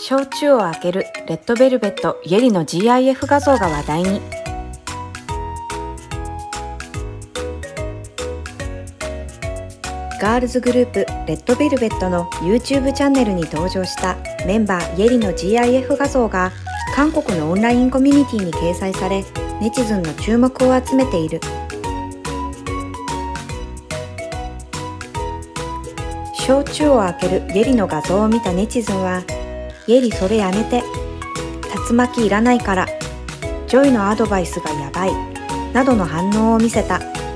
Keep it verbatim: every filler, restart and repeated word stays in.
焼酎を開けるレッドベルベットイェリの ジーアイエフ 画像が話題に。ガールズグループレッドベルベットの YouTube チャンネルに登場したメンバーイェリの ジーアイエフ 画像が韓国のオンラインコミュニティに掲載され、ネチズンの注目を集めている。焼酎を開けるイェリの画像を見たネチズンは、イェリそれやめて、竜巻いらないから、ジョイのアドバイスがやばい、などの反応を見せた。